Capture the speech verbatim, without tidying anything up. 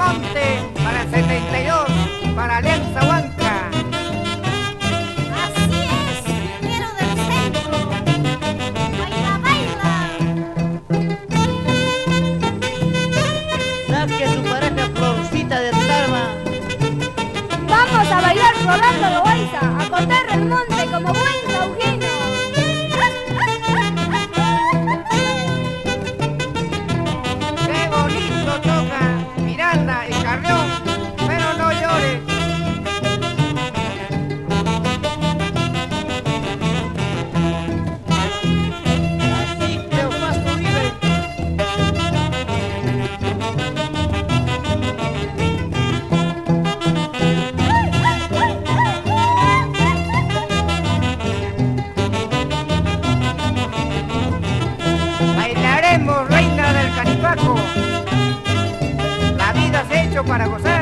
monte, para el setenta y dos, para Alianza Huanca. Así es, quiero del centro. Baila, baila. Saque a su pareja Florcita del Tarma. Vamos a bailar Rolando Loaiza, a cortar el monte como buen cauquino. Qué bonito toca Miranda y Carrión, pero no llores. Así Cleofás Uribe. Bailaremos, reina del Canipaco. La vida se ha hecho para gozar.